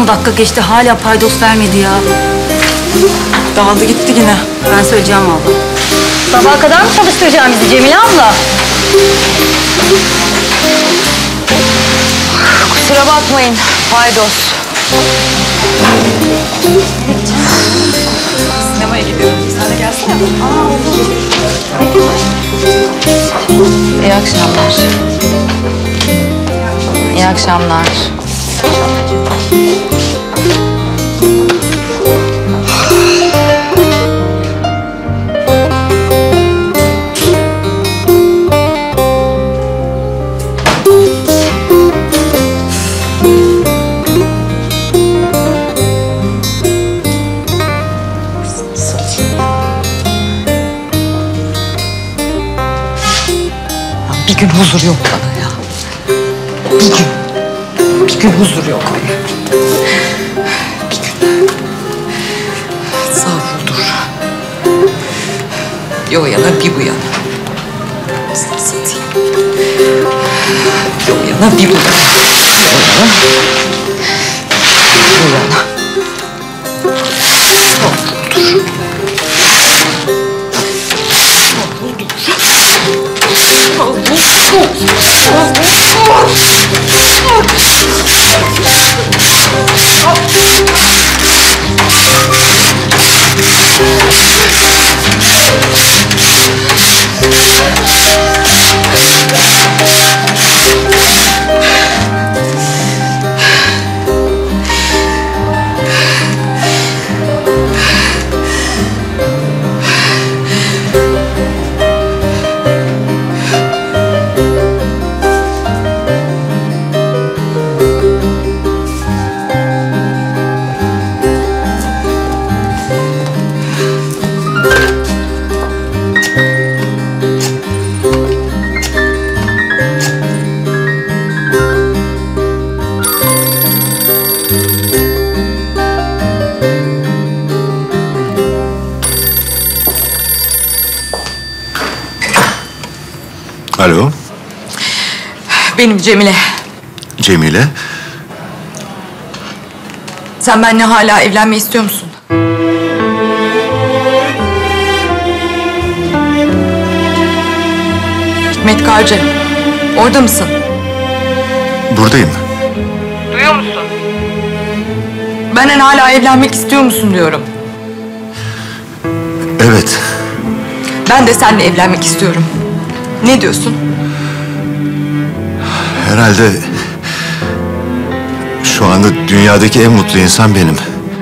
10 dakika geçti hala paydos vermedi ya. Dağıldı gitti yine. Ben söyleyeceğim valla. Sabaha kadar mı çalıştıracağım bizi Cemile abla? Kusura bakmayın. Paydos. Sinemaya gidiyorum. Sen de gelsene. İyi akşamlar. İyi akşamlar. Bir gün huzur yok bana ya. Bir gün huzur yok. Bir gün. Savruldur. Bir o yana bir bu yana. Satayım. Bir o yana bir bu yana. Bir o yana. Savruldur. Alo. Benim Cemile. Cemile. Sen benimle hala evlenmeyi istiyor musun? Hikmet Karcı, orada mısın? Buradayım. Duyuyor musun? Benden hala evlenmek istiyor musun diyorum. Evet. Ben de seninle evlenmek istiyorum. Ne diyorsun? Herhalde şu anda dünyadaki en mutlu insan benim.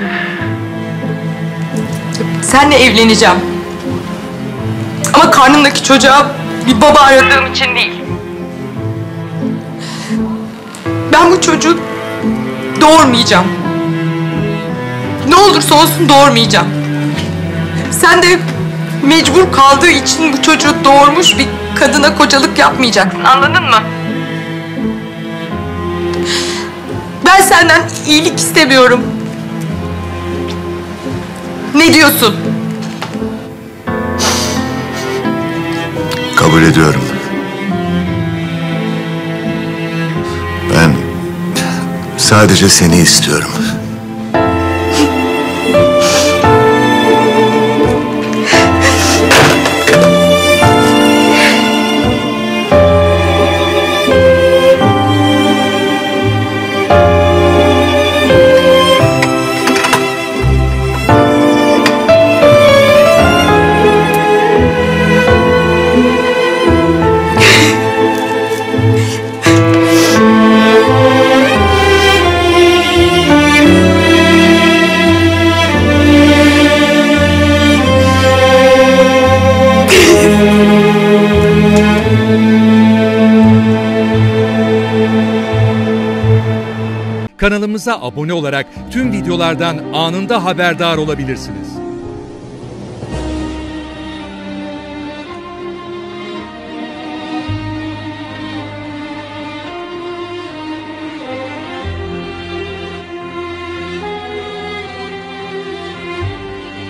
Seninle evleneceğim. Ama karnımdaki çocuğa bir baba aradığım için değil. Ben bu çocuğu doğurmayacağım. Ne olursa olsun doğurmayacağım. Sen de mecbur kaldığı için bu çocuğu doğurmuş bir kadına kocalık yapmayacaksın. Anladın mı? Ben senden iyilik istemiyorum. Ne diyorsun? Kabul ediyorum. Ben sadece seni istiyorum. Kanalımıza abone olarak tüm videolardan anında haberdar olabilirsiniz.